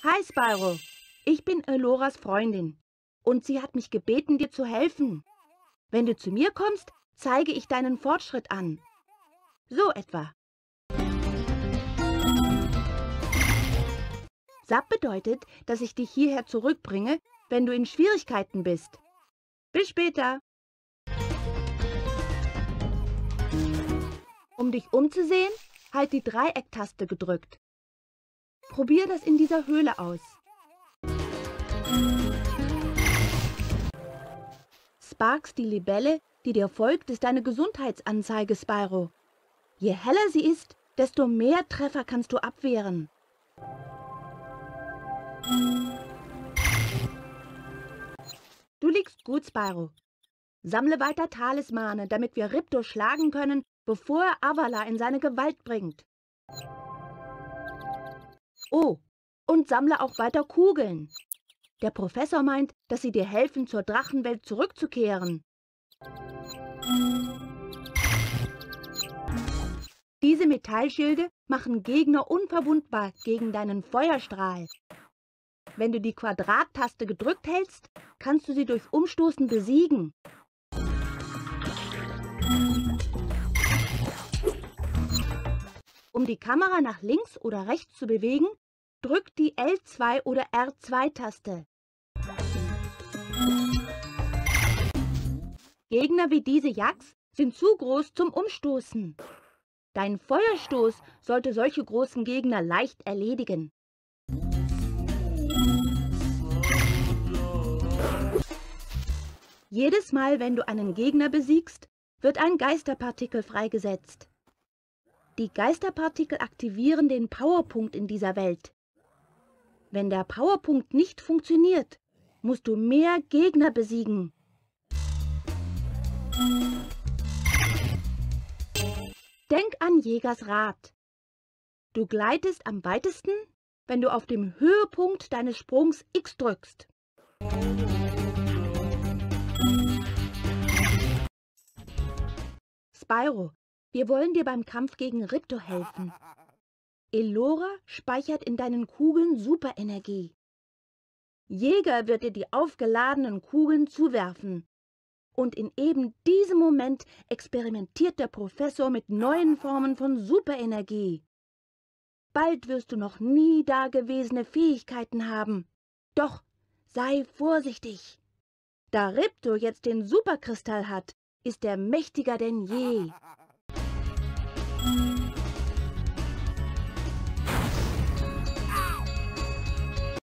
Hi Spyro, ich bin Eloras Freundin und sie hat mich gebeten, dir zu helfen. Wenn du zu mir kommst, zeige ich deinen Fortschritt an. So etwa. Sap bedeutet, dass ich dich hierher zurückbringe, wenn du in Schwierigkeiten bist. Bis später. Um dich umzusehen, halt die Dreiecktaste gedrückt. Probier das in dieser Höhle aus. Sparks, die Libelle, die dir folgt, ist deine Gesundheitsanzeige, Spyro. Je heller sie ist, desto mehr Treffer kannst du abwehren. Du liegst gut, Spyro. Sammle weiter Talismane, damit wir Ripto schlagen können, bevor er Avala in seine Gewalt bringt. Oh, und sammle auch weiter Kugeln. Der Professor meint, dass sie dir helfen, zur Drachenwelt zurückzukehren. Diese Metallschilde machen Gegner unverwundbar gegen deinen Feuerstrahl. Wenn du die Quadrattaste gedrückt hältst, kannst du sie durch Umstoßen besiegen. Um die Kamera nach links oder rechts zu bewegen, drück die L2 oder R2-Taste. Gegner wie diese Yaks sind zu groß zum Umstoßen. Dein Feuerstoß sollte solche großen Gegner leicht erledigen. Jedes Mal, wenn du einen Gegner besiegst, wird ein Geisterpartikel freigesetzt. Die Geisterpartikel aktivieren den Powerpunkt in dieser Welt. Wenn der Powerpunkt nicht funktioniert, musst du mehr Gegner besiegen. Denk an Jägers Rat. Du gleitest am weitesten, wenn du auf dem Höhepunkt deines Sprungs X drückst. Spyro, wir wollen dir beim Kampf gegen Ripto helfen. Elora speichert in deinen Kugeln Superenergie. Jäger wird dir die aufgeladenen Kugeln zuwerfen. Und in eben diesem Moment experimentiert der Professor mit neuen Formen von Superenergie. Bald wirst du noch nie dagewesene Fähigkeiten haben. Doch sei vorsichtig. Da Ripto jetzt den Superkristall hat, ist er mächtiger denn je.